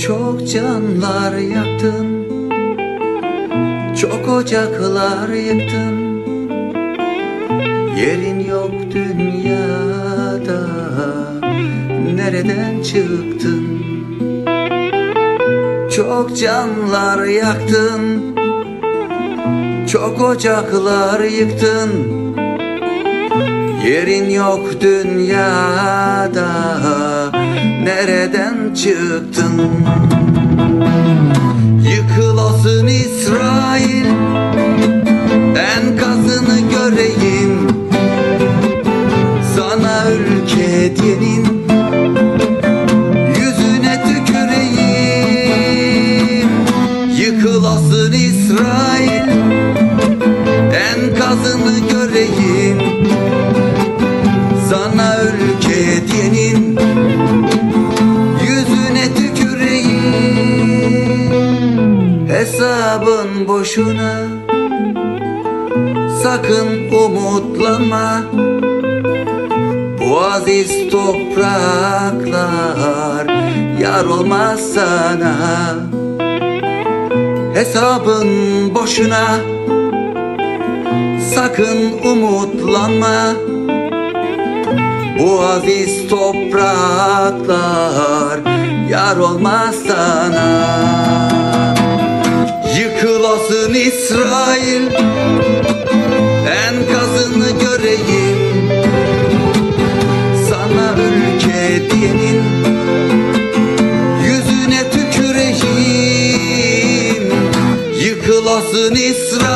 Çok canlar yaktın, çok ocaklar yıktın. Yerin yok dünyada, nereden çıktın? Çok canlar yaktın, çok ocaklar yıktın. Yerin yok dünyada, nereden çıktın? Yıkılasın İsrail, enkazını göreyim. Sana ülke diyenin yüzüne tüküreyim. Yıkılasın İsrail, enkazını göreyim. Sana ülke diyenin yüzüne tüküreyim. Hesabın boşuna, sakın umutlanma. Bu aziz topraklar yar olmaz sana. Hesabın boşuna, sakın umutlanma. Bu aziz topraklar yar olmaz sana. Yıkılasın İsrail, enkazını göreyim. Sana ülke diyenin yüzüne tüküreyim. Yıkılasın İsrail,